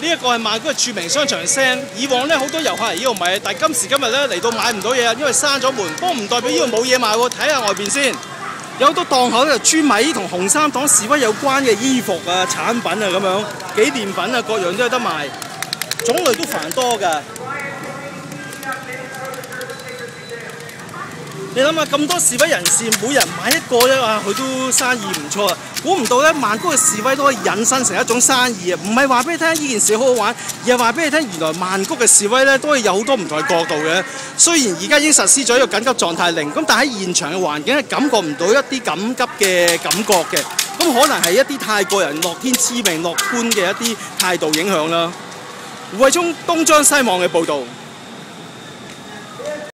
呢一個係曼谷嘅著名商場聲。以往咧好多遊客嚟呢度買，但係今時今日咧嚟到買唔到嘢，因為閂咗門。不過唔代表呢度冇嘢賣喎，睇下外邊先。有好多檔口咧，專賣同紅衫黨示威有關嘅衣服啊、產品啊咁樣，紀念品啊各樣都有得賣，種類都繁多㗎。你諗下咁多示威人士，每人買一個咧，啊佢都生意唔錯啊！估唔到咧，曼谷嘅示威都可以引申成一種生意啊！唔係話俾你聽呢件事好好玩，而係話俾你聽原來曼谷嘅示威咧都係有好多唔同嘅角度嘅。雖然而家已經實施咗一個緊急狀態令，咁但係喺現場嘅環境係感覺唔到一啲緊急嘅感覺嘅。咁可能係一啲泰國人樂天知命、樂觀嘅一啲態度影響啦。胡慧聰東張西望嘅報導。